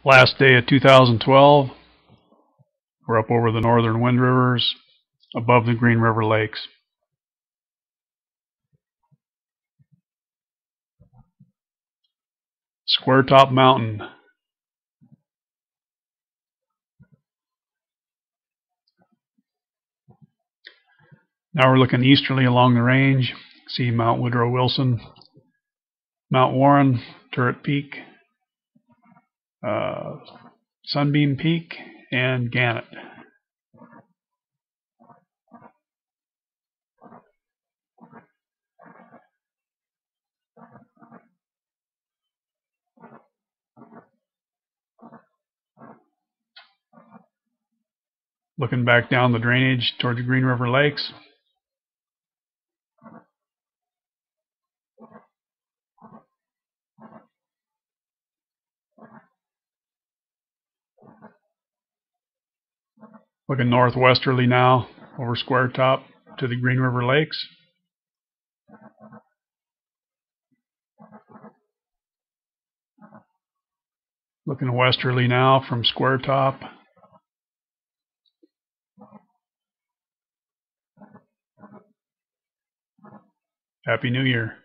Last day of 2012, we're up over the northern Wind Rivers, above the Green River Lakes. SQUARETOP Mountain. Now we're looking easterly along the range. See Mount Woodrow Wilson, Mount Warren, Turret Peak, Sunbeam Peak, and Gannett. Looking back down the drainage toward the Green River Lakes. Looking northwesterly now over SQUARETOP to the Green River Lakes. Looking westerly now from SQUARETOP. Happy New Year.